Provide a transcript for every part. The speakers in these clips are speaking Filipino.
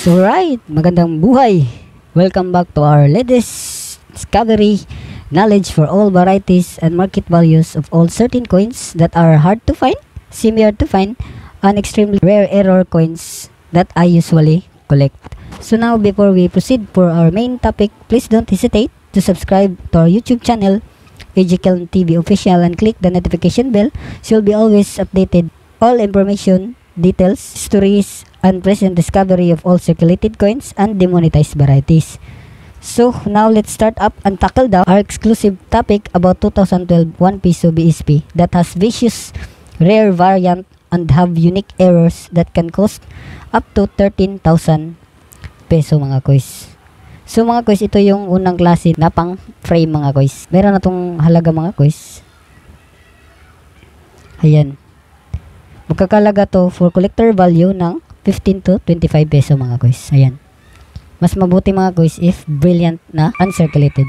Alright, magandang buhay. Welcome back to our latest discovery, knowledge for all varieties and market values of all certain coins that are hard to find, semi-hard to find, and extremely rare error coins that I usually collect. So now, before we proceed for our main topic, please don't hesitate to subscribe to our YouTube channel, AJKelm TV Official, and click the notification bell so you'll be always updated all information, details, stories, and present discovery of all circulated coins and demonetized varieties. So now let's start up and tackle down our exclusive topic about 2012 1 peso BSP that has vicious rare variant and have unique errors that can cost up to 13,000 peso mga kois. So mga kois, ito yung unang klase na pang frame mga kois. Meron na tong halaga mga kois. Ayan. Magkakalaga to for collector value ng 15 to 25 peso mga kois. Ayan. Mas mabuti mga kois if brilliant na uncirculated.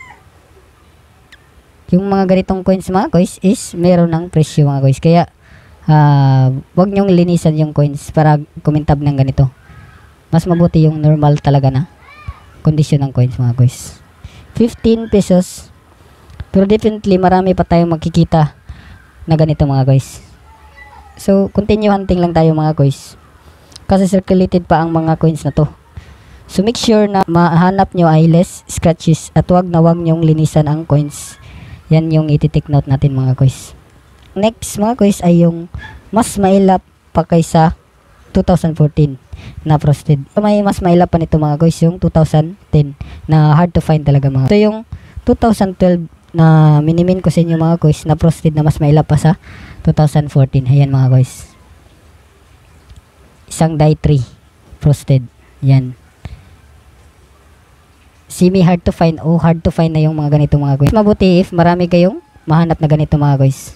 Yung mga ganitong coins mga kois is meron ng presyo mga kois. Kaya wag nyong linisan yung coins para kumintab ng ganito. Mas mabuti yung normal talaga na kondisyon ng coins mga kois. 15 pesos. Pero definitely marami pa tayong makikita na ganito mga kois. So continue hunting lang tayo mga kois. Kasi circulated pa ang mga coins na to. So make sure na mahanap nyo ay less scratches at wag nyong linisan ang coins. Yan yung iti-take note natin mga kois. Next mga kois ay yung mas mailap pa kaysa 2014 na frosted. May mas mailap pa nito mga kois yung 2010 na hard to find talaga mga. Ito yung 2012 na minimin ko sa inyo mga kois na frosted na mas mailap pa sa 2014. Ayan mga kois. Isang die 3 frosted. Yan. Semi hard to find o hard to find na yung mga ganito mga kois. Mabuti if marami kayong mahanap na ganito mga kois.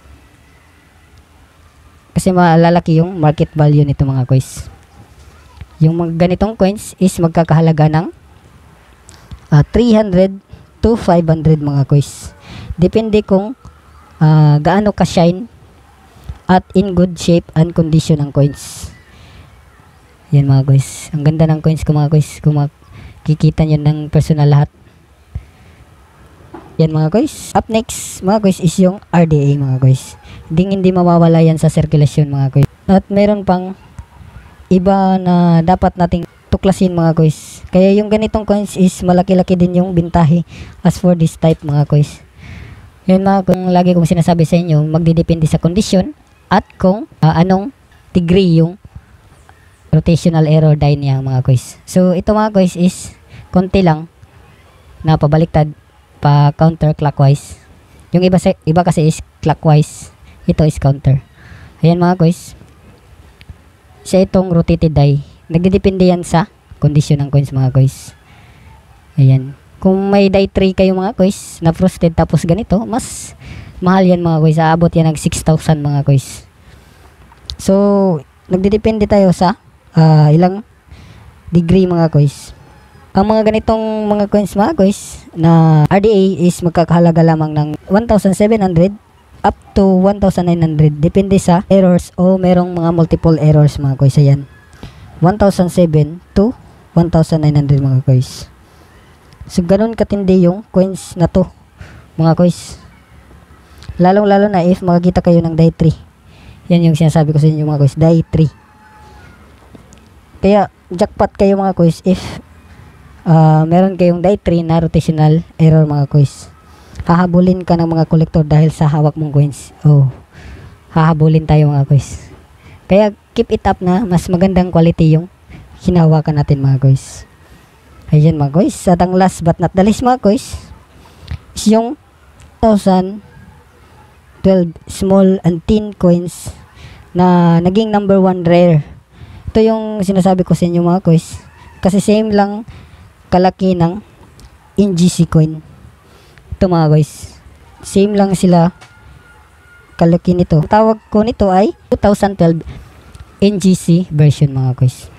Kasi malalaki yung market value nito mga kois. Yung mga ganitong coins is magkakahalaga ng 300 to 500 mga kois. Depende kung gaano ka-shine at in good shape and condition ng coins. Yan mga kois. Ang ganda ng coins ko mga kois. Kung makikita nyo ng personal lahat. Yan mga kois. Up next mga kois is yung RDA mga kois. Hindi mawawala yan sa sirkulasyon mga kois. At meron pang iba na dapat nating tuklasin mga kois. Kaya yung ganitong coins is malaki-laki din yung bintahe as for this type mga kois. Yan mga kung lagi kong sinasabi sa inyo, magdidepende sa kondisyon at kung anong degree yung rotational error die niya mga kois. So ito mga kois is konti lang na pabaliktad pa counterclockwise. Yung iba kasi is clockwise. Ito is counter. Ayan mga kois. Siya itong rotated die. Nagdidepende yan sa kondisyon ng coins mga kois. Ayan. Kung may die 3 kayo mga kois na frosted tapos ganito, mas mahal yan mga kois. Aabot yan ng 6,000 mga kois. So nagdidepende tayo sa ilang degree mga kois. Ang mga ganitong mga coins mga kois na RDA is magkakahalaga lamang ng 1,700 up to 1,900. Depende sa errors o merong mga multiple errors mga kois. Ayan. 1,007 to 1,900 mga kois. So ganun katindi yung coins na to mga kois. Lalong-lalo na if makakita kayo ng die 3. Yan yung sinasabi ko sa inyo mga kois, die 3. Kaya jackpot kayo mga kois if meron kayong die 3 na rotational error mga kois. Hahabulin ka ng mga collector dahil sa hawak mong coins. Oh, hahabulin tayo mga kois. Kaya keep it up na mas magandang quality yung hinahawakan natin mga kois. Ayan mga kois. At ang last but not the least mga kois is yung 2012 small and thin coins na naging number 1 rare. Ito yung sinasabi ko sa inyo mga kois. Kasi same lang kalaki ng NGC coin. Ito mga kois. Same lang sila kalaki nito. Ang tawag ko nito ay 2012 NGC version mga kois.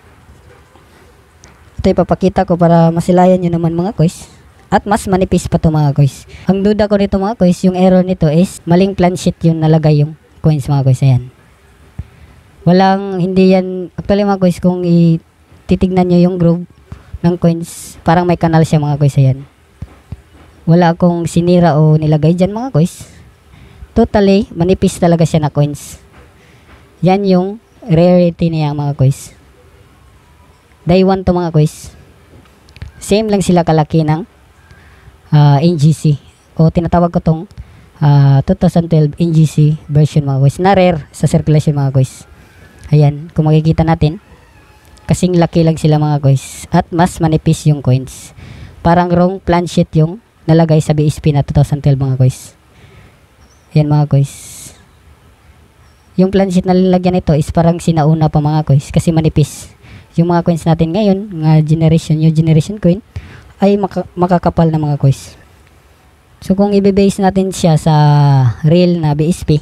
Ito ipapakita ko para masilayan nyo naman mga kois. At mas manipis pa to mga kois. Ang duda ko nito mga kois, yung error nito is maling plansheet yung nalagay yung coins mga kois. Ayan. Walang, hindi yan, actually mga kois, kung titignan nyo yung groove ng coins, parang may kanal siya mga guys. Ayan. Wala akong sinira o nilagay dyan mga guys. Totally, manipis talaga siya na coins. Yan yung rarity niya mga guys. Day 1 to mga guys. Same lang sila kalaki ng NGC. O tinatawag ko tong 2012 NGC version mga guys. Na rare sa circulation mga guys. Ayan, kung makikita natin, kasing laki lang sila mga guys. At mas manipis yung coins. Parang wrong plansheet yung nalagay sa BSP na 2012 mga guys. Ayan mga guys. Yung plansheet na lalagyan nito is parang sinauna pa mga guys. Kasi manipis. Yung mga coins natin ngayon, mga generation, new generation coin, ay makakapal na mga guys. So kung i-base natin siya sa real na BSP,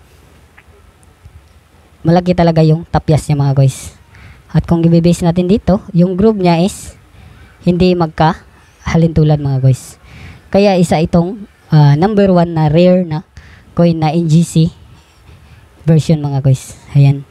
malaki talaga yung tapyas niya mga guys. At kung i-base natin dito, yung groove niya is hindi magka-halintulad mga guys. Kaya isa itong number 1 na rare na coin na NGC version mga guys. Ayan.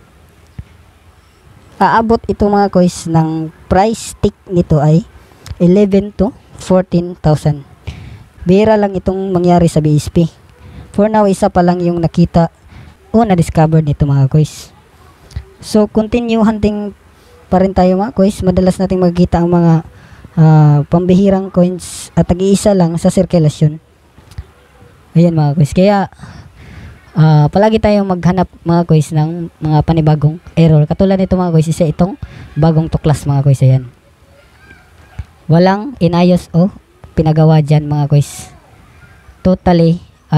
Aabot ito mga guys ng price tick nito ay 11 to 14,000. Bira lang itong mangyari sa BSP. For now, isa pa lang yung nakita o na-discover nito mga guys. So, continue hunting pa rin tayo mga guys. Madalas nating magkita ang mga pambihirang coins at tag-iisa lang sa sirkulasyon. Ayan mga guys. Kaya, palagi tayong maghanap mga guys ng mga panibagong error. Katulad nito mga guys, isa itong bagong tuklas mga guys. Ayan. Walang inayos o pinagawa dyan mga guys. Totally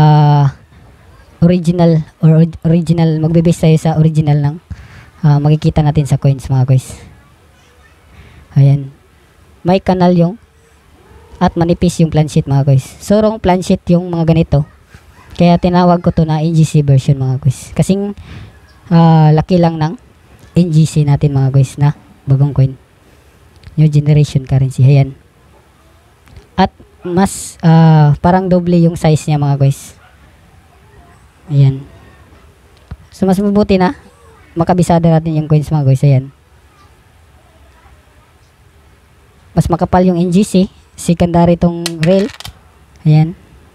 original or original. Magbe-base tayo sa original ng makikita natin sa coins mga guys. Ayan. May kanal yung at manipis yung plansheet mga guys. So wrong plansheet yung mga ganito. Kaya tinawag ko to na NGC version mga guys. Kasing laki lang ng NGC natin mga guys na bagong coin. New generation currency. Ayan. At mas parang doble yung size niya mga guys. Ayan. So mas mabuti na makabisada natin yung coins mga guys. Ayan. Mas makapal yung NGC. Secondary tong rail. Ayan.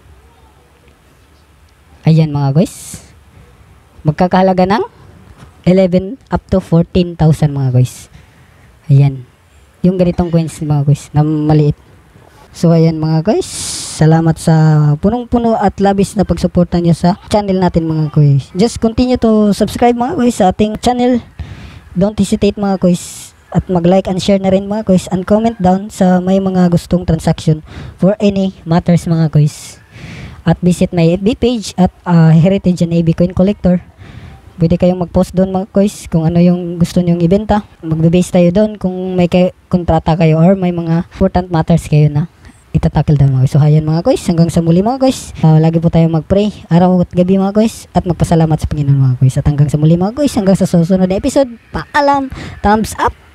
Ayan mga guys. Magkakahalaga ng 11 up to 14,000 mga guys. Ayan. Yung ganitong coins mga guys na maliit. So ayan mga guys. Salamat sa punong-puno at labis na pagsuporta niyo sa channel natin mga guys. Just continue to subscribe mga guys sa ating channel. Don't hesitate mga guys. At mag-like and share na rin mga guys. And comment down sa may mga gustong transaction for any matters mga guys. At visit my FB page at Heritage and AB Coin Collector. Pwede kayong mag-post doon mga guys kung ano yung gusto nyong ibenta. Magbe-base tayo doon kung may kontrata kayo or may mga important matters kayo na itatakil doon mga guys. So ayan mga guys, hanggang sa muli mga guys. Lagi po tayong mag-pray araw at gabi mga guys at magpasalamat sa Panginoon mga guys. At hanggang sa muli mga guys, hanggang sa susunod na episode. Paalam, thumbs up!